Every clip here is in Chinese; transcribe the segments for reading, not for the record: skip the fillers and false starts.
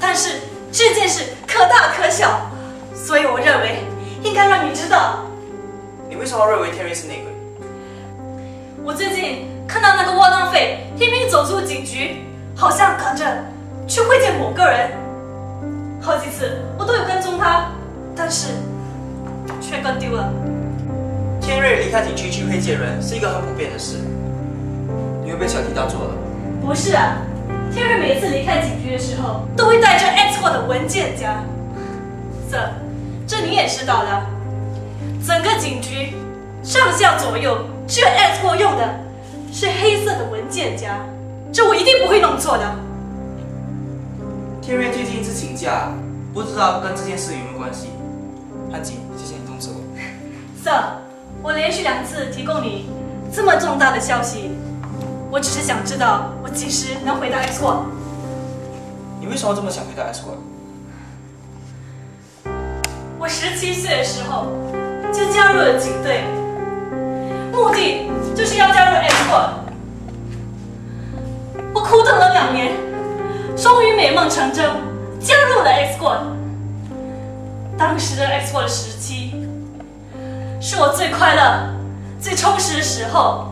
但是这件事可大可小，所以我认为应该让你知道。 你为什么认为天瑞是内鬼？ 我最近看到那个窝囊废拼命走出警局，好像赶着去会见某个人。好几次我都有跟踪他，但是却跟丢了。 天瑞离开警局去会见人是一个很普遍的事，你会被小弟当做了？ 不是啊，天瑞每一次离开警局的时候，都会带着 X 货的文件夹。Sir， 这你也知道的，整个警局上下左右只有 X 货用的是黑色的文件夹，这我一定不会弄错的。 天瑞最近一次请假，不知道跟这件事有没有关系。汉吉，谢谢你动手。 Sir， 我连续2次提供你这么重大的消息，我只是想知道我几时能回到 X 货。 你为什么这么想回到 X 货？ 我17岁的时候就加入了警队，目的就是要加入 X 货。我苦等了2年，终于美梦成真，加入了 X 货。当时的 X 货的时期，是我最快乐、最充实的时候。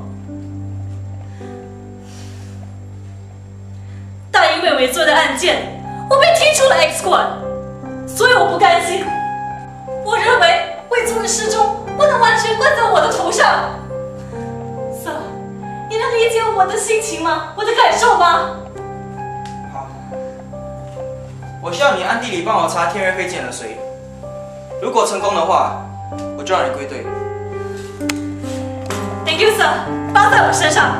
但因为伪造的案件，我被踢出了 X 货，所以我不甘心。我认为伪造的失踪不能完全怪在我的头上。Sir， 你能理解我的心情吗？我的感受吗？ 好，我需要你暗地里帮我查天瑞会见了谁。如果成功的话，我就让你归队。 Thank you, Sir， 包在我身上。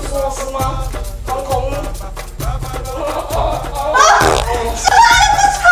什么？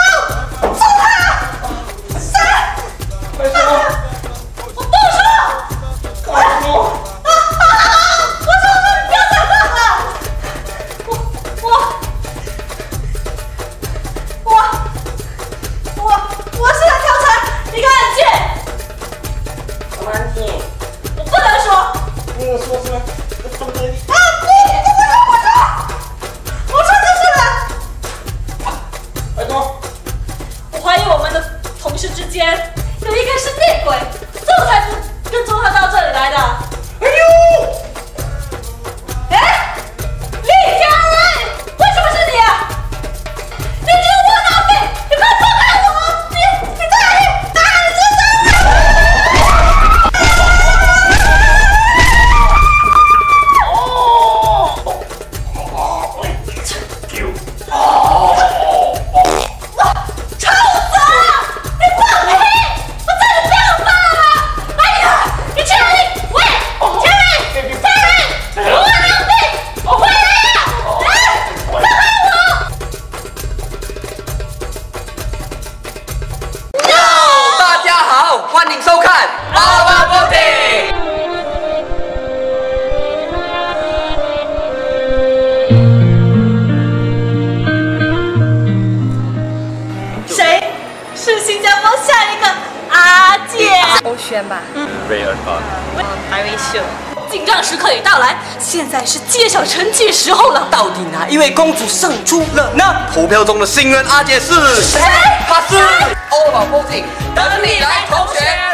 轩吧。 Very fun。 I wish you。 紧张时刻已到来，现在是揭晓成绩时候了。 到底哪一位公主胜出了呢？投票中的幸运阿姐是谁？她是欧宝风景，等你来投选。